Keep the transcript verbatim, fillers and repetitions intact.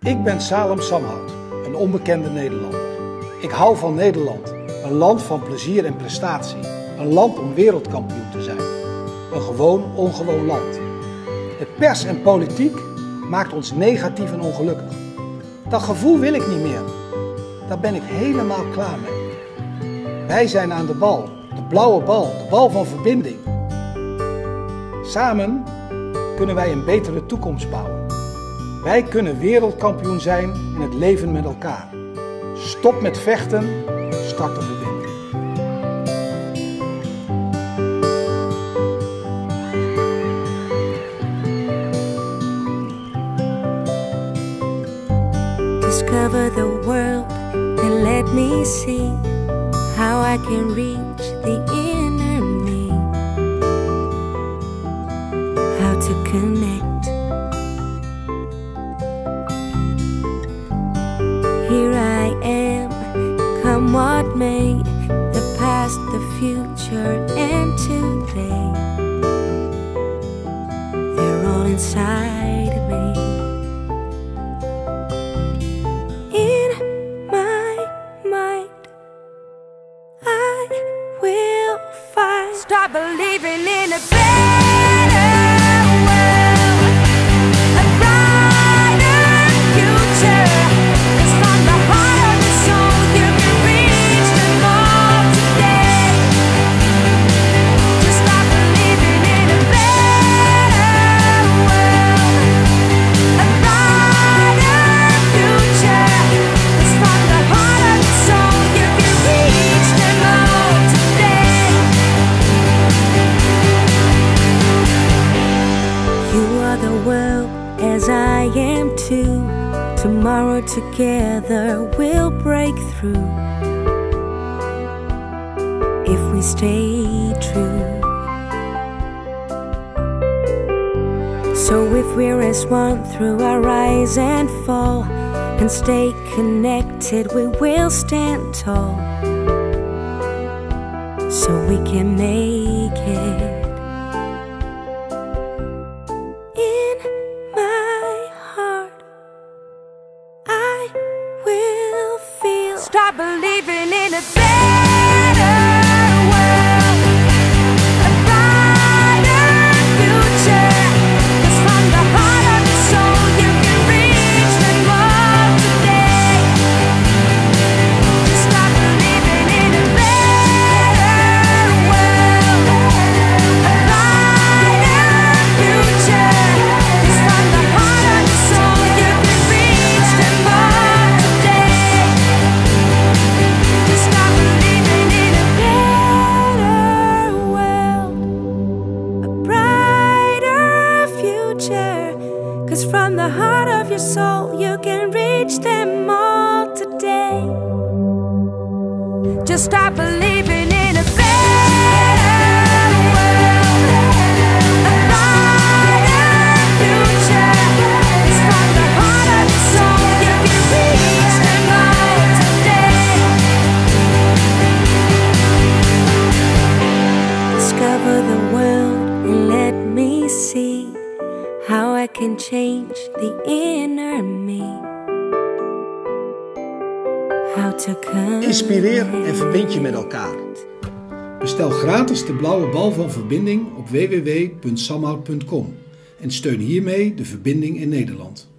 Ik ben Salem Samhout, een onbekende Nederlander. Ik hou van Nederland, een land van plezier en prestatie. Een land om wereldkampioen te zijn. Een gewoon, ongewoon land. De pers en politiek maakt ons negatief en ongelukkig. Dat gevoel wil ik niet meer. Daar ben ik helemaal klaar mee. Wij zijn aan de bal, de blauwe bal, de bal van verbinding. Samen kunnen wij een betere toekomst bouwen. Wij kunnen wereldkampioen zijn in het leven met elkaar. Stop met vechten, start de verbinding. Discover the world and let me see how I can reach the inner me. How to connect. Here I am, come what may, the past, the future, and today. They're all inside of me. In my mind, I will find. Start believing in a better world, a brighter future. As I am too, tomorrow together we'll break through if we stay true. So if we're as one through our rise and fall and stay connected, we will stand tall, so we can make it. Start believing in a better world, a brighter future. 'Cause from the heart of your soul you can reach them all today. Just start believing in a better world, a brighter future. 'Cause from the heart of your soul you can reach them all today. Stop believing in a better world, a brighter future. 'Cause from the heart of your soul you can reach them all today. Just stop believing in a better world, a brighter future. 'Cause from the heart of your soul you can reach them all today. Discover the world and let me see how I can change the inner me. How to connect. Inspireer en verbind je met elkaar. Bestel gratis de blauwe bal van verbinding op w w w punt samhout punt com en steun hiermee de verbinding in Nederland.